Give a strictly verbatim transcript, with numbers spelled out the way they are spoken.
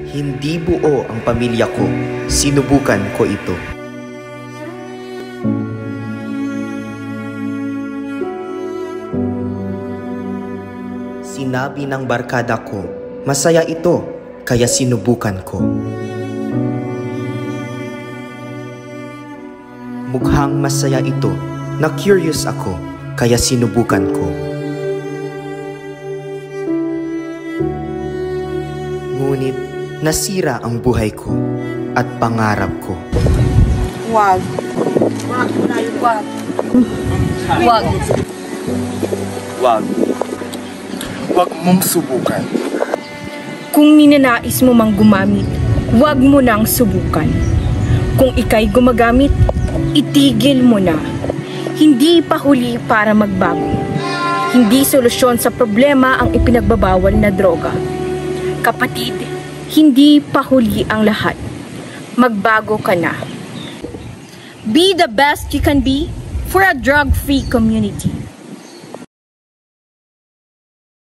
Hindi buo ang pamilya ko. Sinubukan ko ito. Sinabi ng barkada ko, masaya ito, kaya sinubukan ko. Mukhang masaya ito, na curious ako, kaya sinubukan ko. Ngunit nasira ang buhay ko at pangarap ko. Wag. Wag. Wag. Wag. Wag. Wag mong subukan. Kung ninanais mo mang gumamit, wag mo nang subukan. Kung ika'y gumagamit, itigil mo na. Hindi pa huli para magbago. Hindi solusyon sa problema ang ipinagbabawal na droga. Kapatid, hindi pa huli ang lahat. Magbago ka na. Be the best you can be for a drug-free community.